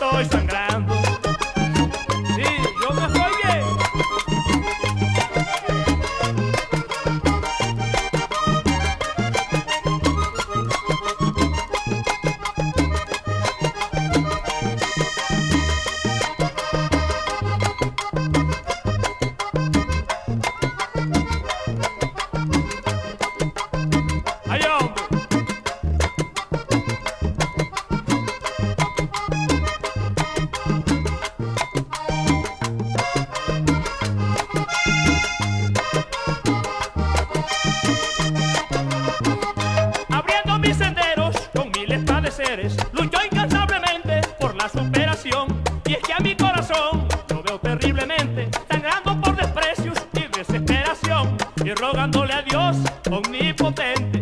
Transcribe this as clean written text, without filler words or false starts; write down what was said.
estoy sangrando. Sí, yo no estoy bien. Ay, hombre. Abriendo mis senderos con miles padeceres, lucho incansablemente por la superación. Y es que a mi corazón lo veo terriblemente, sangrando por desprecios y desesperación, y rogándole a Dios omnipotente